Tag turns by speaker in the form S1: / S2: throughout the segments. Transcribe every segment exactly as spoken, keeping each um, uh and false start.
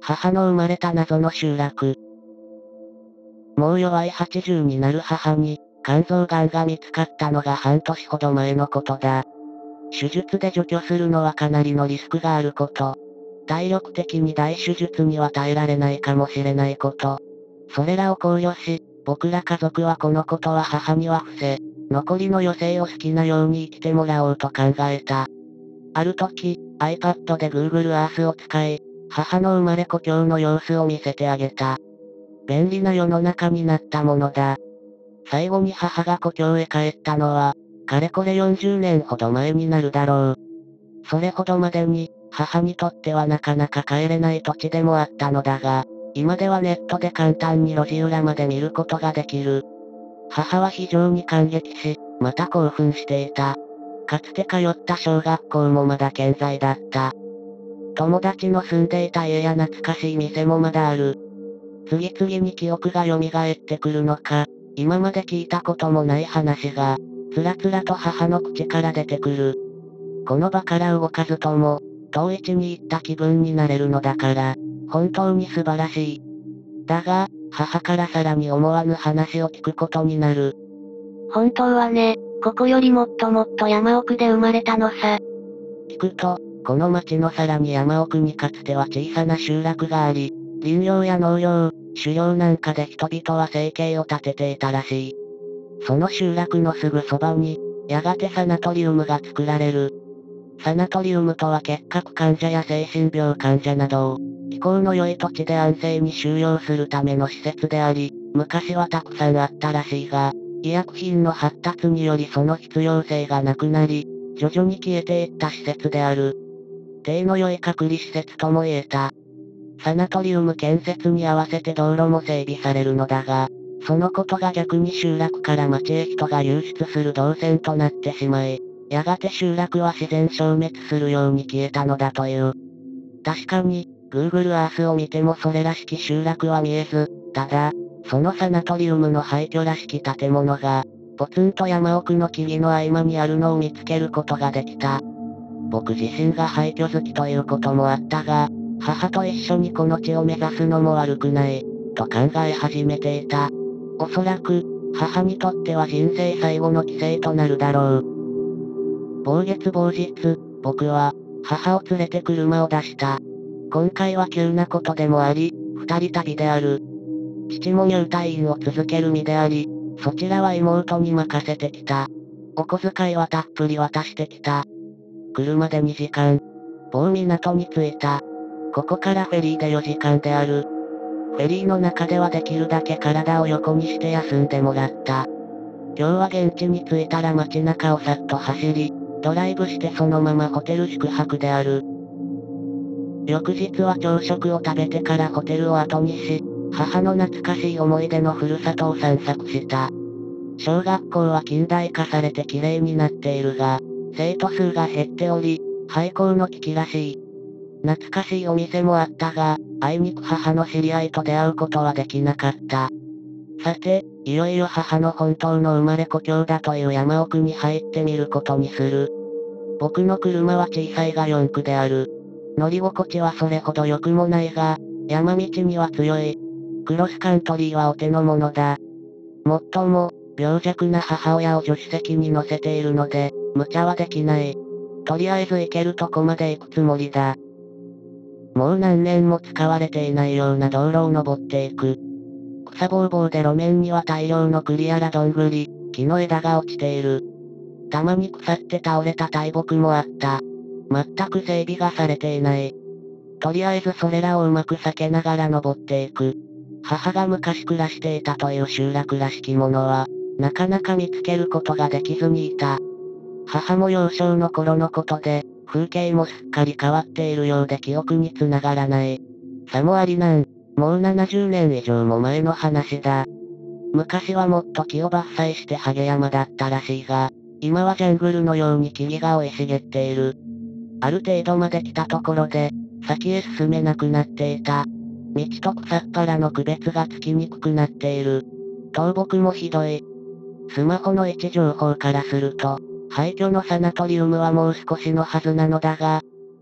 S1: 母の生まれた謎の集落。もう弱いはちじゅうになる母に、肝臓がんが見つかったのが半年ほど前のことだ。手術で除去するのはかなりのリスクがあること。体力的に大手術には耐えられないかもしれないこと。それらを考慮し、僕ら家族はこのことは母には伏せ、残りの余生を好きなように生きてもらおうと考えた。ある時、iPad で Google Earth を使い、母の生まれ故郷の様子を見せてあげた。便利な世の中になったものだ。最後に母が故郷へ帰ったのは、かれこれよんじゅうねんほど前になるだろう。それほどまでに、母にとってはなかなか帰れない土地でもあったのだが、今ではネットで簡単に路地裏まで見ることができる。母は非常に感激し、また興奮していた。かつて通った小学校もまだ健在だった。友達の住んでいた家や懐かしい店もまだある。次々に記憶が蘇ってくるのか、今まで聞いたこともない話が、つらつらと母の口から出てくる。この場から動かずとも、遠い地に行った気分になれるのだから、本当に素晴らしい。だが、母からさらに思わぬ話を聞くことになる。
S2: 本当はね、ここよりもっともっと山奥で生まれたのさ。
S1: 聞くと、この町のさらに山奥にかつては小さな集落があり、林業や農業、狩猟なんかで人々は生計を立てていたらしい。その集落のすぐそばに、やがてサナトリウムが作られる。サナトリウムとは結核患者や精神病患者などを、気候の良い土地で安静に収容するための施設であり、昔はたくさんあったらしいが、医薬品の発達によりその必要性がなくなり、徐々に消えていった施設である。体の良い隔離施設とも言えた。サナトリウム建設に合わせて道路も整備されるのだが、そのことが逆に集落から町へ人が流出する動線となってしまい、やがて集落は自然消滅するように消えたのだという。確かに、Google Earth を見てもそれらしき集落は見えず、ただ、そのサナトリウムの廃墟らしき建物が、ポツンと山奥の木々の合間にあるのを見つけることができた。僕自身が廃墟好きということもあったが、母と一緒にこの地を目指すのも悪くない、と考え始めていた。おそらく、母にとっては人生最後の帰省となるだろう。某月某日、僕は、母を連れて車を出した。今回は急なことでもあり、二人旅である。父も入退院を続ける身であり、そちらは妹に任せてきた。お小遣いはたっぷり渡してきた。車でにじかん。某港に着いた。ここからフェリーでよじかんである。フェリーの中ではできるだけ体を横にして休んでもらった。今日は現地に着いたら街中をさっと走り、ドライブしてそのままホテル宿泊である。翌日は朝食を食べてからホテルを後にし、母の懐かしい思い出のふるさとを散策した。小学校は近代化されて綺麗になっているが、生徒数が減っており、廃校の危機らしい。懐かしいお店もあったが、あいにく母の知り合いと出会うことはできなかった。さて、いよいよ母の本当の生まれ故郷だという山奥に入ってみることにする。僕の車は小さいがよんくである。乗り心地はそれほど良くもないが、山道には強い。クロスカントリーはお手の物だ。もっとも、病弱な母親を助手席に乗せているので、無茶はできない。とりあえず行けるとこまで行くつもりだ。もう何年も使われていないような道路を登っていく。草ぼうぼうで路面には大量の栗やらどんぐり、木の枝が落ちている。たまに腐って倒れた大木もあった。全く整備がされていない。とりあえずそれらをうまく避けながら登っていく。母が昔暮らしていたという集落らしきものは、なかなか見つけることができずにいた。母も幼少の頃のことで、風景もすっかり変わっているようで記憶につながらない。さもありなん、もうななじゅうねん以上も前の話だ。昔はもっと木を伐採してハゲ山だったらしいが、今はジャングルのように木々が生い茂っている。ある程度まで来たところで、先へ進めなくなっていた。道と草っぱらの区別がつきにくくなっている。倒木もひどい。スマホの位置情報からすると、廃墟のサナトリウムはもう少しのはずなのだが、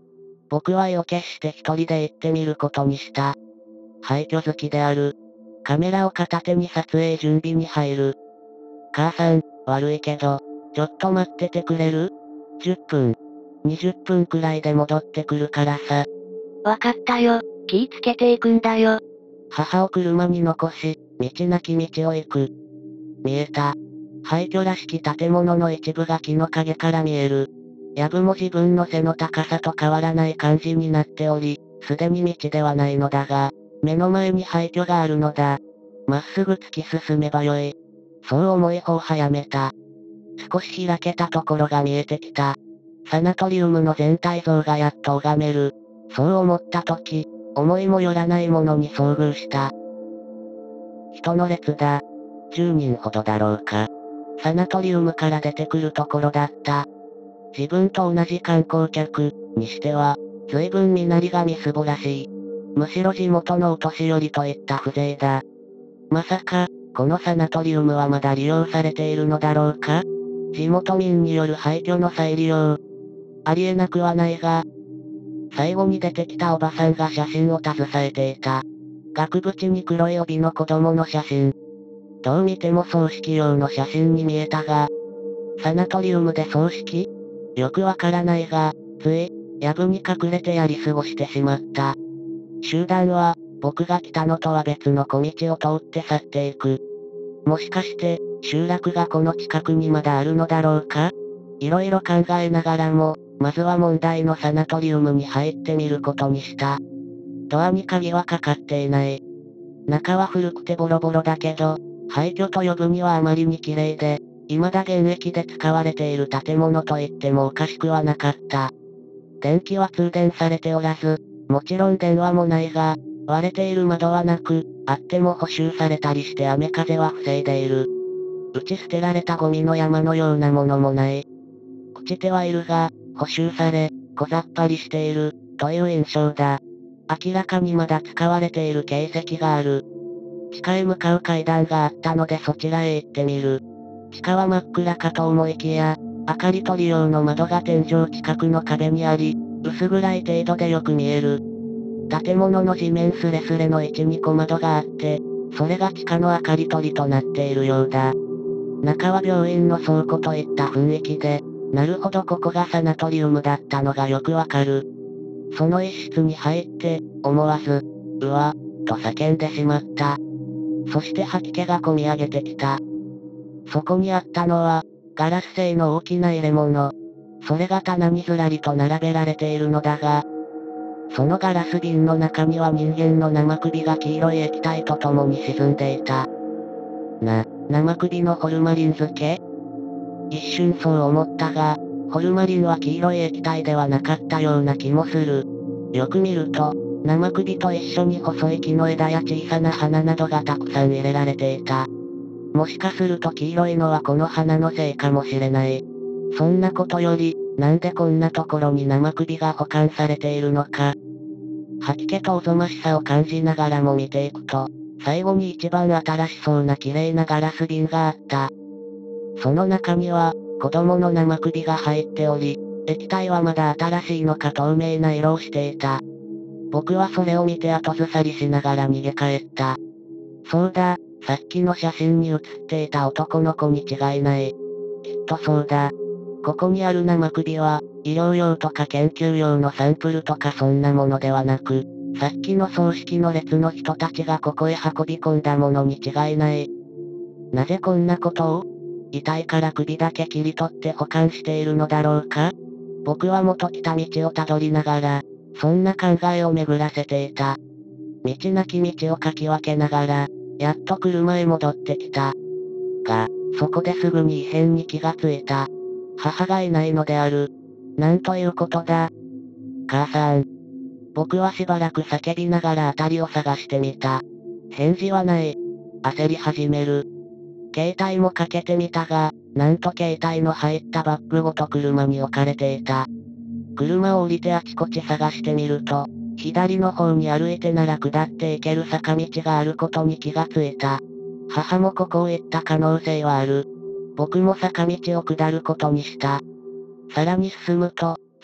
S1: 僕は意を決して一人で行ってみることにした。廃墟好きである。カメラを片手に撮影準備に入る。母さん、悪いけど、ちょっと待っててくれる ?じゅっ 分。にじゅっぷんくらいで戻ってくるからさ。
S2: わかったよ。気ぃつけていくんだよ。
S1: 母を車に残し、道なき道を行く。見えた。廃墟らしき建物の一部が木の陰から見える。藪も自分の背の高さと変わらない感じになっており、すでに道ではないのだが、目の前に廃墟があるのだ。まっすぐ突き進めばよい。そう思い歩を早めた。少し開けたところが見えてきた。サナトリウムの全体像がやっと拝める。そう思った時、思いもよらないものに遭遇した。人の列だ。じゅうにんほどだろうか。サナトリウムから出てくるところだった。自分と同じ観光客にしては、随分身なりがみすぼらしい。むしろ地元のお年寄りといった風情だ。まさか、このサナトリウムはまだ利用されているのだろうか？地元民による廃墟の再利用。ありえなくはないが、最後に出てきたおばさんが写真を携えていた。額縁に黒い帯の子供の写真。どう見ても葬式用の写真に見えたが、サナトリウムで葬式？よくわからないが、つい、藪に隠れてやり過ごしてしまった。集団は、僕が来たのとは別の小道を通って去っていく。もしかして、集落がこの近くにまだあるのだろうか？いろいろ考えながらも、まずは問題のサナトリウムに入ってみることにした。ドアに鍵はかかっていない。中は古くてボロボロだけど、廃墟と呼ぶにはあまりに綺麗で、未だ現役で使われている建物と言ってもおかしくはなかった。電気は通電されておらず、もちろん電話もないが、割れている窓はなく、あっても補修されたりして雨風は防いでいる。打ち捨てられたゴミの山のようなものもない。朽ちてはいるが、補修され、小ざっぱりしている、という印象だ。明らかにまだ使われている形跡がある。地下へ向かう階段があったのでそちらへ行ってみる。地下は真っ暗かと思いきや、明かり取り用の窓が天井近くの壁にあり、薄暗い程度でよく見える。建物の地面スレスレの位置に小窓があって、それが地下の明かり取りとなっているようだ。中は病院の倉庫といった雰囲気で、なるほどここがサナトリウムだったのがよくわかる。その一室に入って、思わず、うわ、と叫んでしまった。そして吐き気がこみ上げてきた。そこにあったのは、ガラス製の大きな入れ物。それが棚にずらりと並べられているのだが、そのガラス瓶の中には人間の生首が黄色い液体と共に沈んでいた。な、生首のホルマリン漬け？一瞬そう思ったが、ホルマリンは黄色い液体ではなかったような気もする。よく見ると、生首と一緒に細い木の枝や小さな花などがたくさん入れられていた。もしかすると黄色いのはこの花のせいかもしれない。そんなことより、なんでこんなところに生首が保管されているのか。吐き気とおぞましさを感じながらも見ていくと、最後に一番新しそうな綺麗なガラス瓶があった。その中には、子供の生首が入っており、液体はまだ新しいのか透明な色をしていた。僕はそれを見て後ずさりしながら逃げ帰った。そうだ、さっきの写真に写っていた男の子に違いない。きっとそうだ。ここにある生首は、医療用とか研究用のサンプルとかそんなものではなく、さっきの葬式の列の人たちがここへ運び込んだものに違いない。なぜこんなことを？遺体から首だけ切り取って保管しているのだろうか？僕は元来た道をたどりながら、そんな考えを巡らせていた。道なき道をかき分けながら、やっと車へ戻ってきた。が、そこですぐに異変に気がついた。母がいないのである。なんということだ。母さん。僕はしばらく叫びながら辺りを探してみた。返事はない。焦り始める。携帯もかけてみたが、なんと携帯の入ったバッグごと車に置かれていた。車を降りてあちこち探してみると、左の方に歩いてなら下って行ける坂道があることに気がついた。母もここを行った可能性はある。僕も坂道を下ることにした。さらに進むと、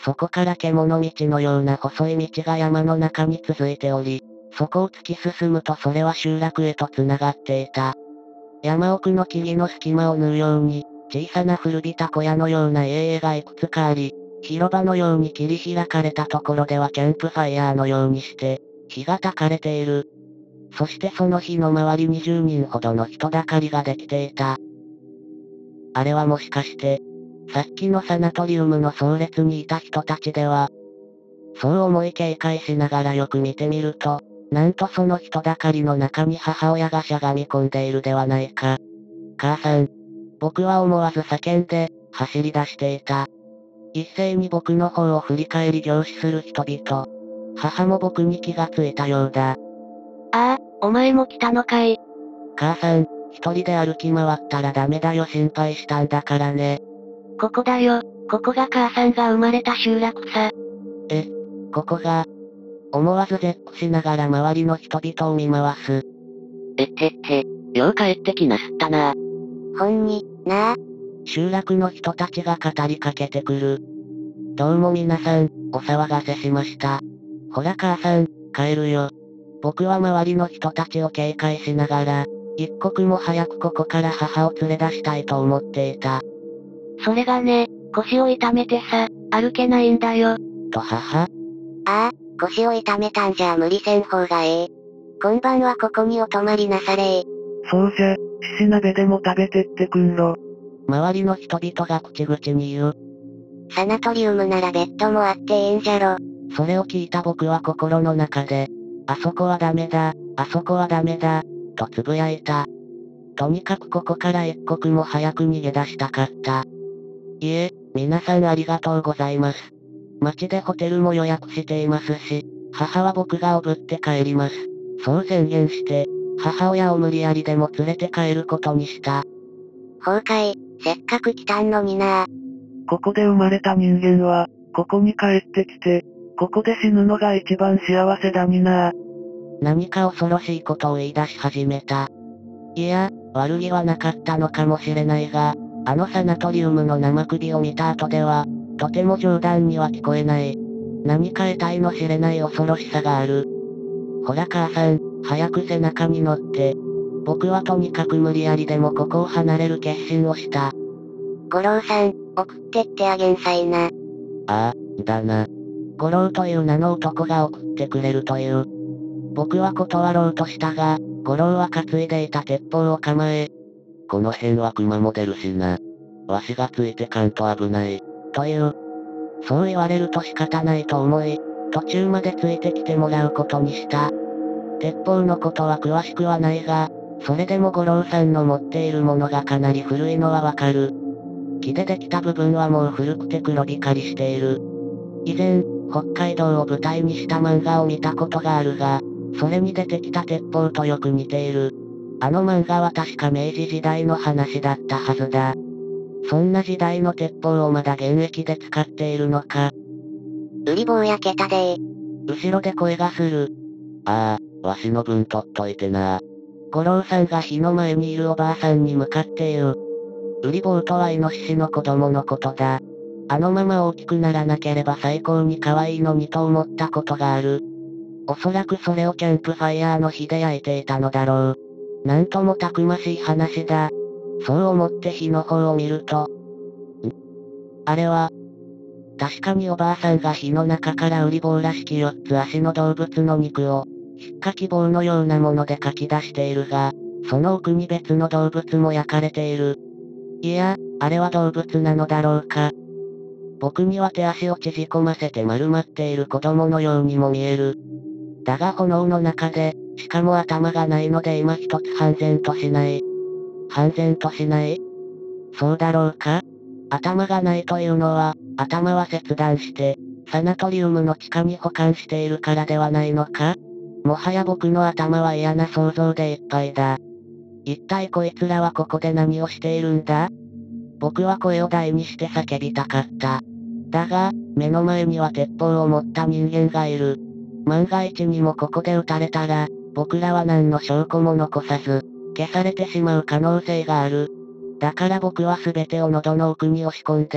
S1: そこから獣道のような細い道が山の中に続いており、そこを突き進むとそれは集落へと繋がっていた。山奥の木々の隙間を縫うように、小さな古びた小屋のような家々がいくつかあり、広場のように切り開かれたところではキャンプファイヤーのようにして、火が焚かれている。そしてその火の周りにじゅうにんほどの人だかりができていた。あれはもしかして、さっきのサナトリウムの葬列にいた人たちでは、そう思い警戒しながらよく見てみると、なんとその人だかりの中に母親がしゃがみ込んでいるではないか。母さん。僕は思わず叫んで、走り出していた。一斉に僕の方を振り返り凝視する人々。母も僕に気がついたようだ。
S2: ああ、お前も来たのかい。
S1: 母さん、一人で歩き回ったらダメだよ、心配したんだからね。
S2: ここだよ、ここが母さんが生まれた集落さ。
S1: え、ここが。思わず絶句しながら周りの人々を見回す。
S2: えってって、よう帰ってきなすったな。ほんに、なあ。
S1: 集落の人たちが語りかけてくる。どうも皆さん、お騒がせしました。ほら母さん、帰るよ。僕は周りの人たちを警戒しながら、一刻も早くここから母を連れ出したいと思っていた。
S2: それがね、腰を痛めてさ、歩けないんだよ。
S1: と母？
S2: ああ、腰を痛めたんじゃ無理せん方がええ。今晩はここにお泊まりなされー。
S3: そうじゃ、しし鍋でも食べてってくんろ。
S1: 周りの人々が口々に言う。
S2: サナトリウムならベッドもあってええんじゃろ。
S1: それを聞いた僕は心の中で、あそこはダメだ、あそこはダメだ、とつぶやいた。とにかくここから一刻も早く逃げ出したかった。いえ、皆さんありがとうございます。街でホテルも予約していますし、母は僕がおぶって帰ります。そう宣言して、母親を無理やりでも連れて帰ることにした。
S2: ほうかい、せっかく来たんのにな。
S3: ここで生まれた人間は、ここに帰ってきて、ここで死ぬのが一番幸せだにな。
S1: 何か恐ろしいことを言い出し始めた。いや、悪気はなかったのかもしれないが、あのサナトリウムの生首を見た後では、とても冗談には聞こえない。何か得体の知れない恐ろしさがある。ほら母さん、早く背中に乗って。僕はとにかく無理やりでもここを離れる決心をした。
S2: 五郎さん、送ってってあげんさいな。
S1: ああ、だな。五郎という名の男が送ってくれるという。僕は断ろうとしたが、五郎は担いでいた鉄砲を構え、この辺は熊も出るしな。わしがついてかんと危ない。という。そう言われると仕方ないと思い、途中までついてきてもらうことにした。鉄砲のことは詳しくはないが、それでも五郎さんの持っているものがかなり古いのはわかる。木でできた部分はもう古くて黒光りしている。以前、北海道を舞台にした漫画を見たことがあるが、それに出てきた鉄砲とよく似ている。あの漫画は確か明治時代の話だったはずだ。そんな時代の鉄砲をまだ現役で使っているのか。
S2: 売り棒焼けたでー。
S1: 後ろで声がする。ああ、わしの分取っといてな。五郎さんが火の前にいるおばあさんに向かって言う。売り棒とはイノシシの子供のことだ。あのまま大きくならなければ最高に可愛いのにと思ったことがある。おそらくそれをキャンプファイヤーの火で焼いていたのだろう。なんともたくましい話だ。そう思って火の方を見ると。んあれは、確かにおばあさんが火の中から売り棒らしきよっつ足の動物の肉を、引っかき棒のようなものでかき出しているが、その奥に別の動物も焼かれている。いや、あれは動物なのだろうか。僕には手足を縮こませて丸まっている子供のようにも見える。だが炎の中で、しかも頭がないので今一つ判然としない。判然としない？そうだろうか？頭がないというのは、頭は切断して、サナトリウムの地下に保管しているからではないのか？もはや僕の頭は嫌な想像でいっぱいだ。一体こいつらはここで何をしているんだ？僕は声を大にして叫びたかった。だが、目の前には鉄砲を持った人間がいる。万が一にもここで撃たれたら、僕らは何の証拠も残さず、消されてしまう可能性がある。だから僕は全てを喉の奥に押し込んで、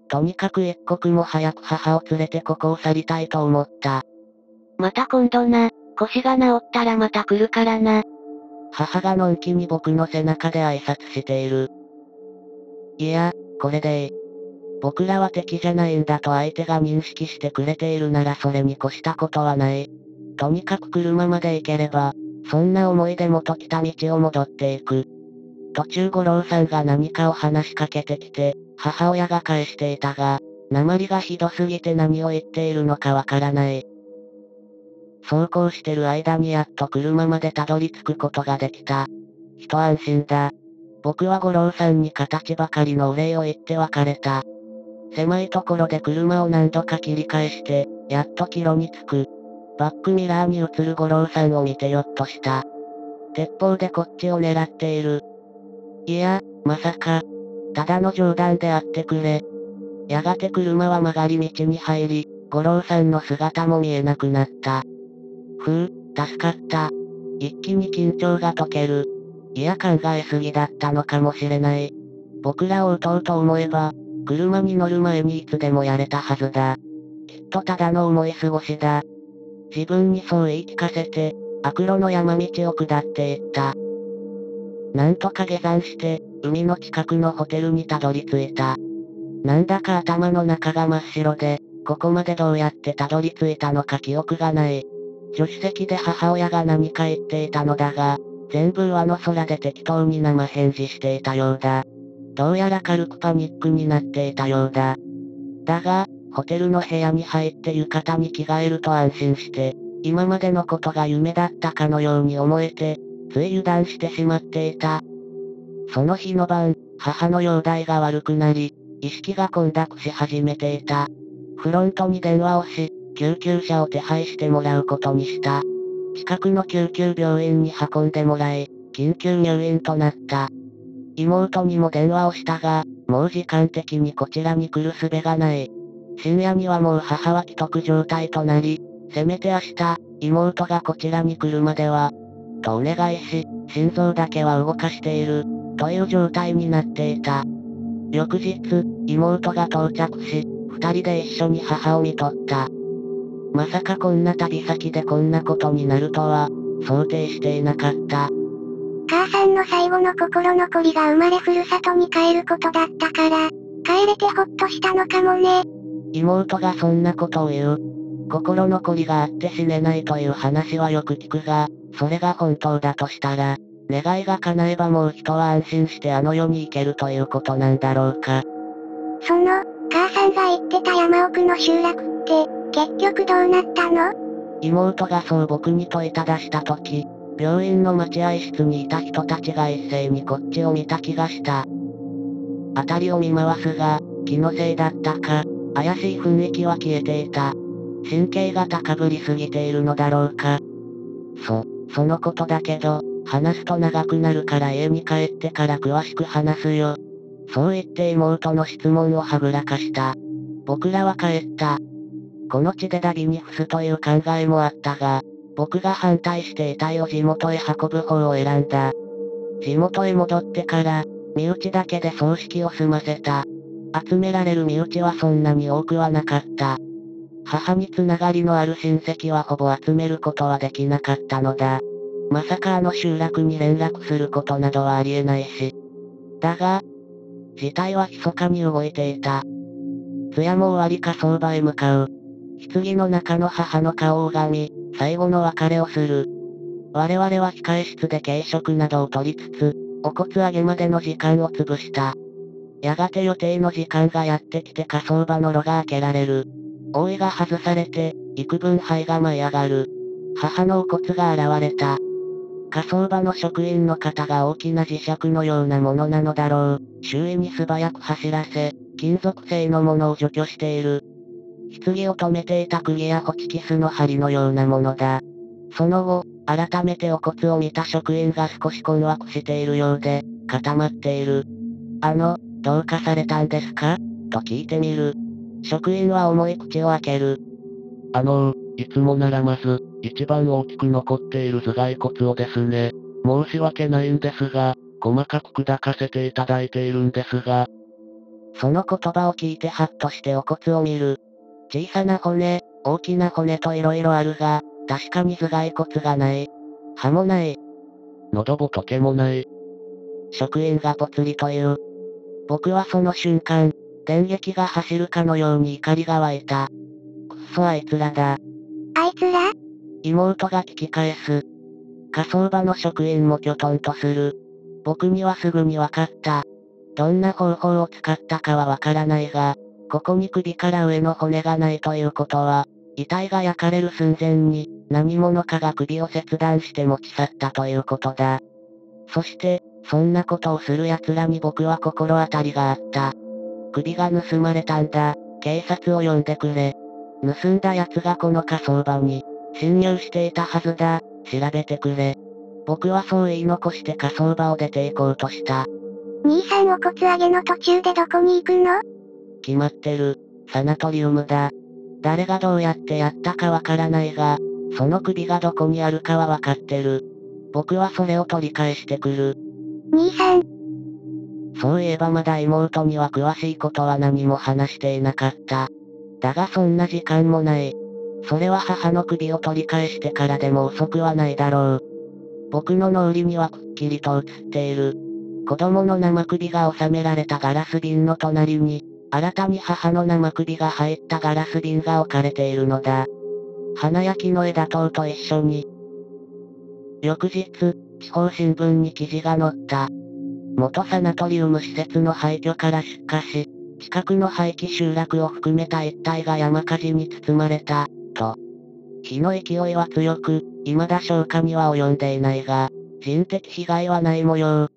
S1: とにかく一刻も早く母を連れてここを去りたいと思った。
S2: また今度な、腰が治ったらまた来るからな。
S1: 母がのんきに僕の背中で挨拶している。いや、これでいい。僕らは敵じゃないんだと相手が認識してくれているならそれに越したことはない。とにかく車まで行ければ、そんな思いで元来た道を戻っていく。途中五郎さんが何かを話しかけてきて、母親が返していたが、訛りがひどすぎて何を言っているのかわからない。走行してる間にやっと車までたどり着くことができた。一安心だ。僕は五郎さんに形ばかりのお礼を言って別れた。狭いところで車を何度か切り返して、やっと帰路に着く。バックミラーに映る五郎さんを見てよっとした。鉄砲でこっちを狙っている。いや、まさか。ただの冗談であってくれ。やがて車は曲がり道に入り、五郎さんの姿も見えなくなった。ふう、助かった。一気に緊張が解ける。いや考えすぎだったのかもしれない。僕らを撃とうと思えば、車に乗る前にいつでもやれたはずだ。きっとただの思い過ごしだ。自分にそう言い聞かせて、悪路の山道を下っていった。なんとか下山して、海の近くのホテルにたどり着いた。なんだか頭の中が真っ白で、ここまでどうやってたどり着いたのか記憶がない。助手席で母親が何か言っていたのだが、全部上の空で適当に生返事していたようだ。どうやら軽くパニックになっていたようだ。だが、ホテルの部屋に入って浴衣に着替えると安心して、今までのことが夢だったかのように思えて、つい油断してしまっていた。その日の晩、母の容体が悪くなり、意識が混濁し始めていた。フロントに電話をし、救急車を手配してもらうことにした。近くの救急病院に運んでもらい、緊急入院となった。妹にも電話をしたが、もう時間的にこちらに来る術がない。深夜にはもう母は危篤状態となり、せめて明日、妹がこちらに来るまでは、とお願いし、心臓だけは動かしている、という状態になっていた。翌日、妹が到着し、二人で一緒に母を見とった。まさかこんな旅先でこんなことになるとは、想定していなかった。
S2: 母さんの最後の心残りが生まれふるさとに帰ることだったから、帰れてほっとしたのかもね。
S1: 妹がそんなことを言う。心残りがあって死ねないという話はよく聞くが、それが本当だとしたら、願いが叶えばもう人は安心してあの世に行けるということなんだろうか。
S2: その、母さんが言ってた山奥の集落って、結局どうなったの？
S1: 妹がそう僕に問いただしたとき、病院の待合室にいた人たちが一斉にこっちを見た気がした。辺りを見回すが、気のせいだったか、怪しい雰囲気は消えていた。神経が高ぶりすぎているのだろうか。そ、そのことだけど、話すと長くなるから家に帰ってから詳しく話すよ。そう言って妹の質問をはぐらかした。僕らは帰った。この地でダビに付すという考えもあったが、僕が反対して遺体を地元へ運ぶ方を選んだ。地元へ戻ってから、身内だけで葬式を済ませた。集められる身内はそんなに多くはなかった。母につながりのある親戚はほぼ集めることはできなかったのだ。まさかあの集落に連絡することなどはありえないし。だが、事態は密かに動いていた。通夜も終わり火葬場へ向かう。棺の中の母の顔を拝み、最後の別れをする。我々は控え室で軽食などを取りつつ、お骨上げまでの時間を潰した。やがて予定の時間がやってきて火葬場の炉が開けられる。覆いが外されて、幾分灰が舞い上がる。母のお骨が現れた。火葬場の職員の方が大きな磁石のようなものなのだろう。周囲に素早く走らせ、金属製のものを除去している。棺を止めていた釘やホチキスの針のようなものだ。その後、改めてお骨を見た職員が少し困惑しているようで、固まっている。あの、どうかされたんですか？と聞いてみる。職員は重い口を開ける。
S4: あのー、いつもならまず、一番大きく残っている頭蓋骨をですね。申し訳ないんですが、細かく砕かせていただいているんですが。
S1: その言葉を聞いてハッとしてお骨を見る。小さな骨、大きな骨と色々あるが、確かに頭蓋骨がない。歯もない。
S4: 喉仏もない。
S1: 職員がぽつりと言う。僕はその瞬間、電撃が走るかのように怒りが湧いた。くっそあいつらだ。
S2: あいつら？
S1: 妹が聞き返す。火葬場の職員もきょとんとする。僕にはすぐにわかった。どんな方法を使ったかはわからないが、ここに首から上の骨がないということは、遺体が焼かれる寸前に、何者かが首を切断して持ち去ったということだ。そして、そんなことをする奴らに僕は心当たりがあった。首が盗まれたんだ。警察を呼んでくれ。盗んだ奴がこの火葬場に、侵入していたはずだ。調べてくれ。僕はそう言い残して火葬場を出て行こうとした。
S2: 兄さんお骨上げの途中でどこに行くの？
S1: 決まってる。サナトリウムだ。誰がどうやってやったかわからないが、その首がどこにあるかはわかってる。僕はそれを取り返してくる。
S2: 兄さん。
S1: そういえばまだ妹には詳しいことは何も話していなかった。だがそんな時間もない。それは母の首を取り返してからでも遅くはないだろう。僕の脳裏にはくっきりと映っている。子供の生首が収められたガラス瓶の隣に、新たに母の生首が入ったガラス瓶が置かれているのだ。花焼きの枝塔と一緒に。翌日、地方新聞に記事が載った。元サナトリウム施設の廃墟から出火し、近くの廃棄集落を含めた一帯が山火事に包まれた、と。火の勢いは強く、未だ消火には及んでいないが、人的被害はない模様。